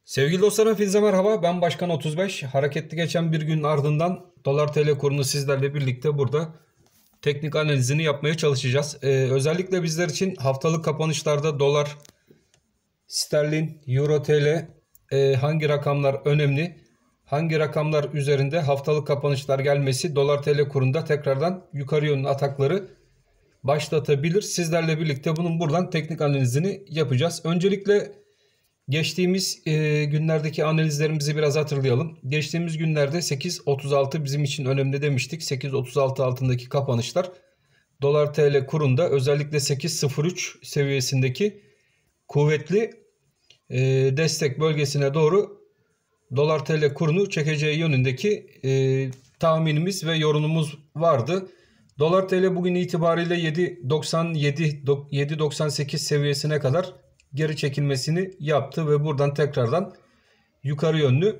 Sevgili dostlarım hepinize merhaba. Ben Başkan 35. Hareketli geçen bir günün ardından dolar TL kurunu sizlerle birlikte burada teknik analizini yapmaya çalışacağız. Özellikle bizler için haftalık kapanışlarda dolar, sterlin, euro TL hangi rakamlar önemli? Hangi rakamlar üzerinde haftalık kapanışlar gelmesi dolar TL kurunda tekrardan yukarı yönlü atakları başlatabilir. Sizlerle birlikte bunun buradan teknik analizini yapacağız. Öncelikle geçtiğimiz günlerdeki analizlerimizi biraz hatırlayalım. Geçtiğimiz günlerde 8.36 bizim için önemli demiştik. 8.36 altındaki kapanışlar dolar TL kurunda özellikle 8.03 seviyesindeki kuvvetli destek bölgesine doğru dolar TL kurunu çekeceği yönündeki tahminimiz ve yorumumuz vardı. Dolar TL bugün itibariyle 7.97-7.98 seviyesine kadar geri çekilmesini yaptı ve buradan tekrardan yukarı yönlü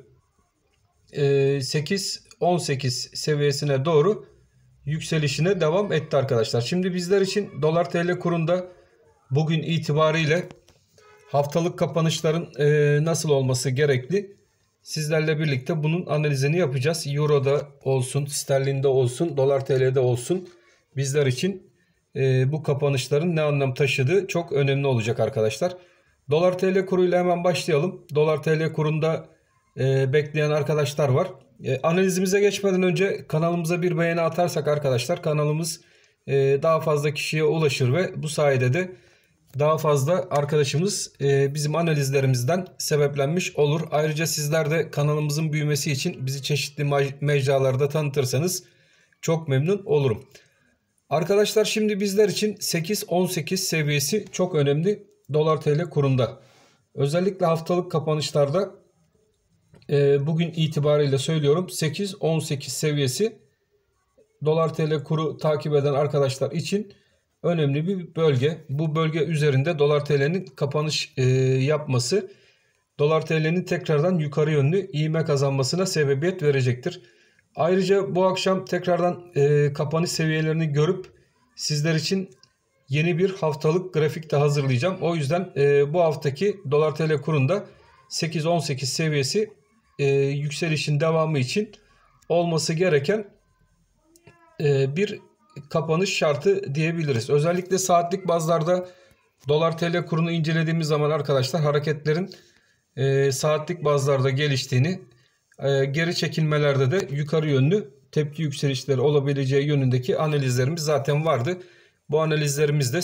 8.18 seviyesine doğru yükselişine devam etti arkadaşlar. Şimdi bizler için dolar TL kurunda bugün itibariyle haftalık kapanışların nasıl olması gerekli? Sizlerle birlikte bunun analizini yapacağız. Euro'da olsun, sterlinde olsun, dolar TL'de olsun bizler için bu kapanışların ne anlam taşıdığı çok önemli olacak arkadaşlar. Dolar TL kuruyla hemen başlayalım. Dolar TL kurunda bekleyen arkadaşlar var. Analizimize geçmeden önce kanalımıza bir beğeni atarsak arkadaşlar kanalımız daha fazla kişiye ulaşır ve bu sayede de daha fazla arkadaşımız bizim analizlerimizden sebeplenmiş olur. Ayrıca sizler de kanalımızın büyümesi için bizi çeşitli mecralarda tanıtırsanız çok memnun olurum. Arkadaşlar şimdi bizler için 8.18 seviyesi çok önemli dolar TL kurunda. Özellikle haftalık kapanışlarda bugün itibariyle söylüyorum 8.18 seviyesi dolar TL kuru takip eden arkadaşlar için önemli bir bölge. Bu bölge üzerinde dolar TL'nin kapanış yapması dolar TL'nin tekrardan yukarı yönlü ivme kazanmasına sebebiyet verecektir. Ayrıca bu akşam tekrardan kapanış seviyelerini görüp sizler için yeni bir haftalık grafik de hazırlayacağım. O yüzden bu haftaki dolar TL kurunda 8.18 seviyesi yükselişin devamı için olması gereken bir kapanış şartı diyebiliriz. Özellikle saatlik bazlarda dolar TL kurunu incelediğimiz zaman arkadaşlar hareketlerin saatlik bazlarda geliştiğini, geri çekilmelerde de yukarı yönlü tepki yükselişleri olabileceği yönündeki analizlerimiz zaten vardı. Bu analizlerimizde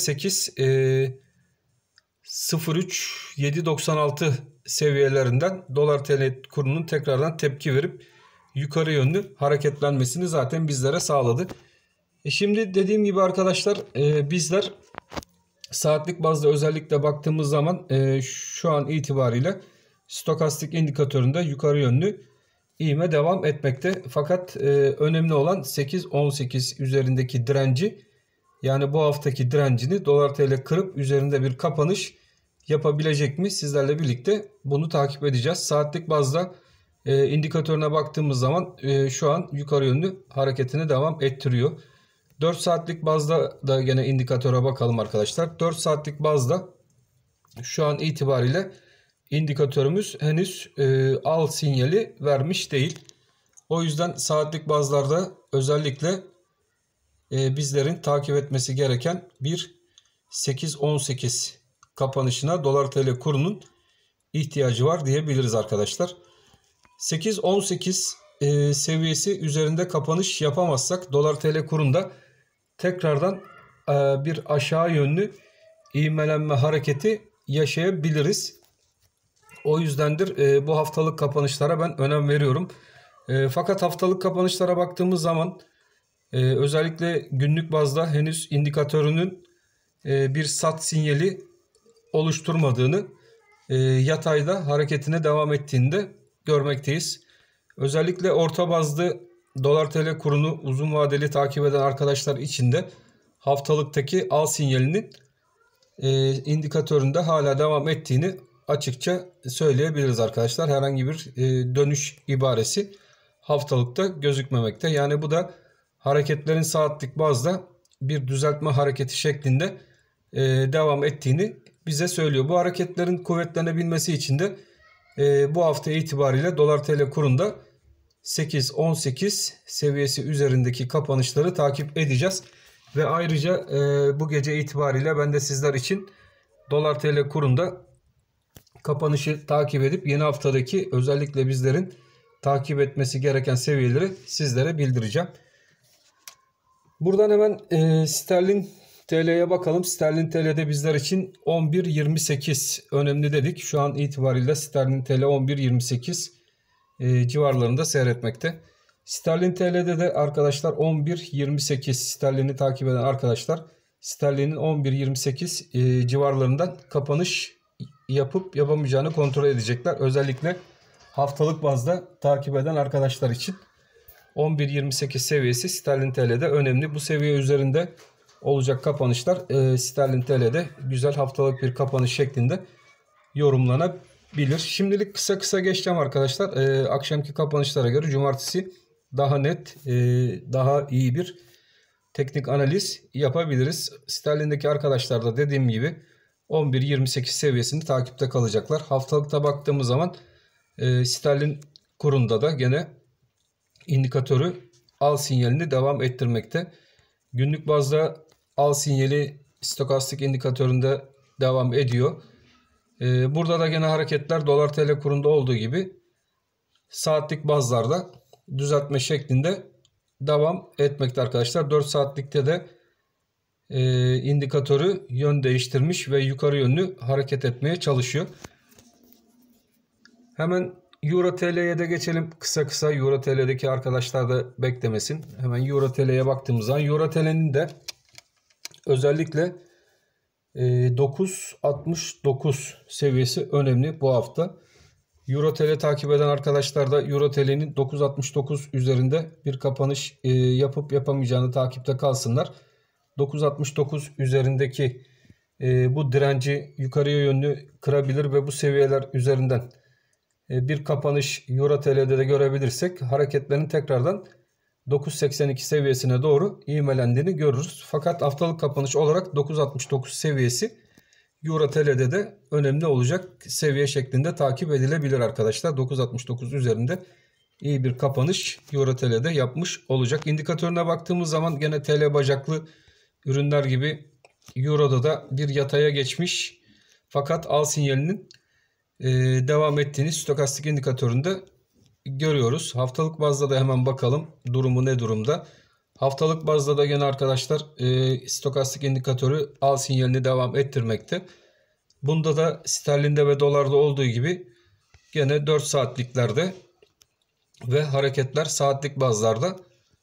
8.03 7.96 seviyelerinden dolar TL kurunun tekrardan tepki verip yukarı yönlü hareketlenmesini zaten bizlere sağladı. Şimdi dediğim gibi arkadaşlar bizler saatlik bazda özellikle baktığımız zaman şu an itibariyle stokastik indikatöründe yukarı yönlü ivme devam etmekte. Fakat önemli olan 8.18 üzerindeki direnci, yani bu haftaki direncini dolar TL kırıp üzerinde bir kapanış yapabilecek mi? Sizlerle birlikte bunu takip edeceğiz. Saatlik bazda indikatörüne baktığımız zaman şu an yukarı yönlü hareketine devam ettiriyor. 4 saatlik bazda da gene indikatöre bakalım arkadaşlar. 4 saatlik bazda şu an itibariyle indikatörümüz henüz al sinyali vermiş değil. O yüzden saatlik bazlarda özellikle bizlerin takip etmesi gereken bir 8.18 kapanışına dolar TL kurunun ihtiyacı var diyebiliriz arkadaşlar. 8.18 seviyesi üzerinde kapanış yapamazsak dolar TL kurunda tekrardan bir aşağı yönlü ivmelenme hareketi yaşayabiliriz. O yüzdendir bu haftalık kapanışlara ben önem veriyorum. Fakat haftalık kapanışlara baktığımız zaman özellikle günlük bazda henüz indikatörünün bir sat sinyali oluşturmadığını, yatayda hareketine devam ettiğini de görmekteyiz. Özellikle orta bazlı dolar TL kurunu uzun vadeli takip eden arkadaşlar için de haftalıktaki al sinyalinin indikatöründe hala devam ettiğini açıkça söyleyebiliriz arkadaşlar. Herhangi bir dönüş ibaresi haftalıkta gözükmemekte. Yani bu da hareketlerin saatlik bazda bir düzeltme hareketi şeklinde devam ettiğini bize söylüyor. Bu hareketlerin kuvvetlenebilmesi için de Bu hafta itibariyle dolar TL kurunda 8.18 seviyesi üzerindeki kapanışları takip edeceğiz. Ve ayrıca bu gece itibariyle ben de sizler için dolar TL kurunda kapanışı takip edip yeni haftadaki özellikle bizlerin takip etmesi gereken seviyeleri sizlere bildireceğim. Buradan hemen sterlin TL'ye bakalım. Sterlin TL'de bizler için 11.28 önemli dedik. Şu an itibariyle sterlin TL 11.28 civarlarında seyretmekte. Sterlin TL'de de arkadaşlar 11.28 sterlini takip eden arkadaşlar sterlinin 11.28 civarlarından kapanış yapıp yapamayacağını kontrol edecekler. Özellikle haftalık bazda takip eden arkadaşlar için 11.28 seviyesi sterlin TL'de önemli. Bu seviye üzerinde olacak kapanışlar sterlin TL'de güzel haftalık bir kapanış şeklinde yorumlanabilir. Şimdilik kısa geçeceğim arkadaşlar. Akşamki kapanışlara göre cumartesi daha net, daha iyi bir teknik analiz yapabiliriz. Sterlindeki arkadaşlar da dediğim gibi 11.28 seviyesini takipte kalacaklar. Haftalıkta baktığımız zaman sterlin kurunda da gene indikatörü al sinyalini devam ettirmekte. Günlük bazda al sinyali stokastik indikatöründe devam ediyor. Burada da gene hareketler dolar TL kurunda olduğu gibi saatlik bazlarda düzeltme şeklinde devam etmekte arkadaşlar. 4 saatlikte de indikatörü yön değiştirmiş ve yukarı yönlü hareket etmeye çalışıyor. Hemen Euro TL'ye de geçelim. Kısa Euro TL'deki arkadaşlar da beklemesin. Hemen Euro TL'ye baktığımız zaman Euro TL'nin de özellikle 9.69 seviyesi önemli bu hafta. Euro TL takip eden arkadaşlar da Euro TL'nin 9.69 üzerinde bir kapanış yapıp yapamayacağını takipte kalsınlar. 9.69 üzerindeki bu direnci yukarıya yönlü kırabilir ve bu seviyeler üzerinden bir kapanış Euro TL'de de görebilirsek hareketlerin tekrardan 9.82 seviyesine doğru ivmelendiğini görürüz. Fakat haftalık kapanış olarak 9.69 seviyesi Euro TL'de de önemli olacak seviye şeklinde takip edilebilir arkadaşlar. 9.69 üzerinde iyi bir kapanış Euro TL'de yapmış olacak. İndikatörüne baktığımız zaman gene TL bacaklı ürünler gibi Euro'da da bir yataya geçmiş. Fakat al sinyalinin devam ettiğini stokastik indikatöründe görüyoruz. Haftalık bazda da hemen bakalım durumu ne durumda. Haftalık bazda da gene arkadaşlar stokastik indikatörü al sinyalini devam ettirmekte. Bunda da sterlinde ve dolarda olduğu gibi gene 4 saatliklerde ve hareketler saatlik bazlarda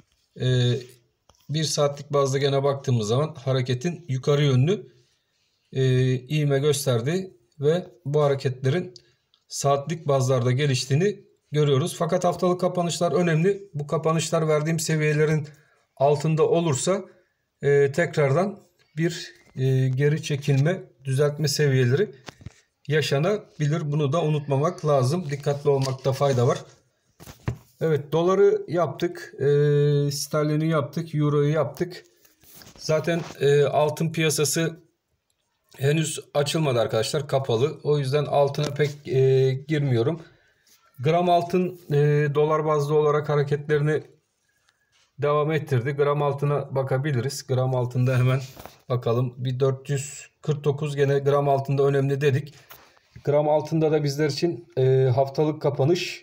1 saatlik bazda gene baktığımız zaman hareketin yukarı yönlü ivme gösterdiği ve bu hareketlerin saatlik bazlarda geliştiğini görüyoruz. Fakat haftalık kapanışlar önemli. Bu kapanışlar verdiğim seviyelerin altında olursa tekrardan bir geri çekilme, düzeltme seviyeleri yaşanabilir. Bunu da unutmamak lazım. Dikkatli olmakta fayda var. Evet, doları yaptık, sterlini yaptık, euroyu yaptık. Zaten altın piyasası henüz açılmadı arkadaşlar, kapalı. O yüzden altına pek girmiyorum. Gram altın dolar bazlı olarak hareketlerini devam ettirdi. Gram altına bakabiliriz. Gram altında hemen bakalım. Bir 449 gene gram altında önemli dedik. Gram altında da bizler için haftalık kapanış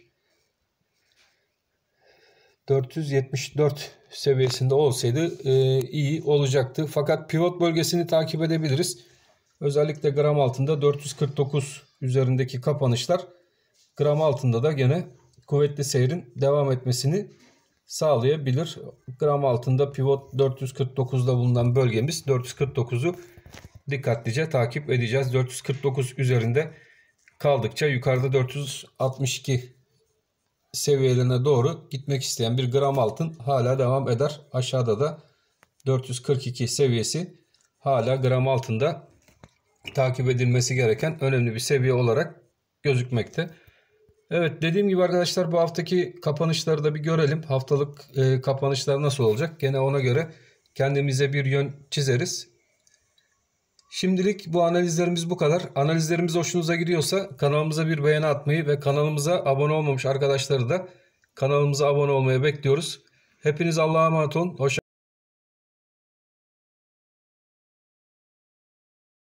474 seviyesinde olsaydı iyi olacaktı. Fakat pivot bölgesini takip edebiliriz. Özellikle gram altında 449 üzerindeki kapanışlar gram altında da gene kuvvetli seyrin devam etmesini sağlayabilir. Gram altında pivot 449'da bulunan bölgemiz 449'u dikkatlice takip edeceğiz. 449 üzerinde kaldıkça yukarıda 462 seviyelerine doğru gitmek isteyen bir gram altın hala devam eder. Aşağıda da 442 seviyesi hala gram altında takip edilmesi gereken önemli bir seviye olarak gözükmekte. Evet, dediğim gibi arkadaşlar bu haftaki kapanışları da bir görelim. Haftalık kapanışlar nasıl olacak? Gene ona göre kendimize bir yön çizeriz. Şimdilik bu analizlerimiz bu kadar. Analizlerimiz hoşunuza gidiyorsa kanalımıza bir beğeni atmayı ve kanalımıza abone olmamış arkadaşları da kanalımıza abone olmaya bekliyoruz. Hepiniz Allah'a emanet olun.